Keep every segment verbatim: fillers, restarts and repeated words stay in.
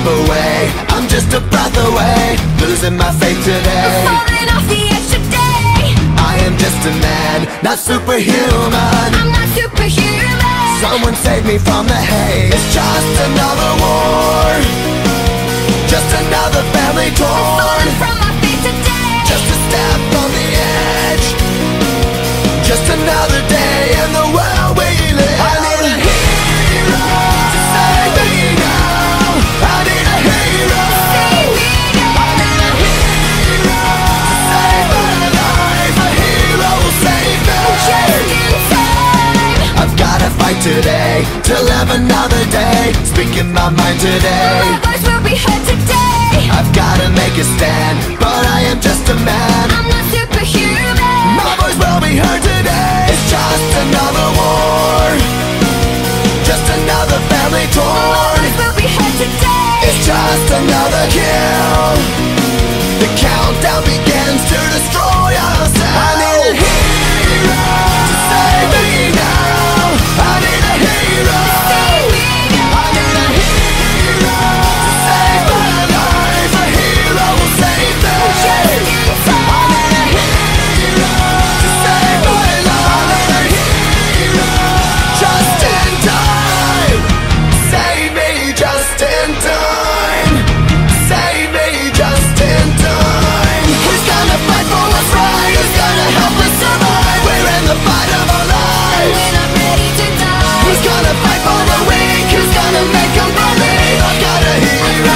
slip away. I'm just a breath away, losing my faith today. Falling off the edge today. I am just a man, not superhuman. I'm not superhuman. Someone save me from the haze. It's just another war, just another family torn. Falling from my feet today. Just a step on the edge, just another day in the world we live. I need a hero to save me now. I need a hero to save me now. I need a hero to save my life. A hero will save me. Just in time. I've gotta fight today to live another day, speaking my mind today. My voice will be heard today. I've gotta make a stand, but I am just a man. I'm not superhuman. My voice will be heard today. It's just another war, just another family My torn. voice will be heard today. It's just another kill. The countdown begins to destroy ourselves. I need a hero to save me now. I need a hero to save me now. I need a hero to save my life. A hero will save me. Just in time. I need a hero to save my life. I need a hero just in time. Save me just in time. Save me just in time. Who's gonna fight for what's right? Who's gonna help us survive? We're in the fight of our lives. When I'm ready to die. Who's gonna fight for the weak? Who's gonna make them believe? I've got a hero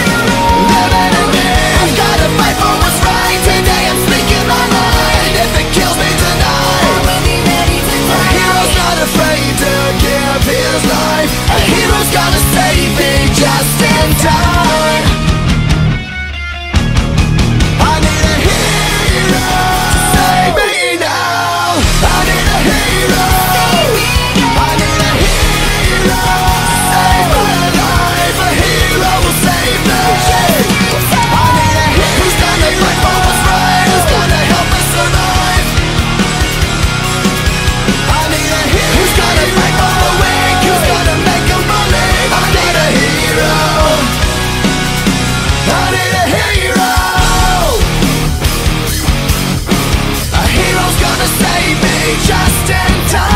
living in me. I've gotta fight for what's right. Today I'm speaking my mind. If it kills me tonight, I will be ready to a die. hero's not afraid to give his life. A hero's gonna save me just in time. I need a hero to save me now. I need a hero. I need a hero to save my life. A hero will save me. I need a hero who's gonna fight for what's right. Who's gonna help us survive? I need a hero who's gonna fight for the weak. Who's gonna make them believe? I need a hero. I need a hero. A hero's gonna save me just in time.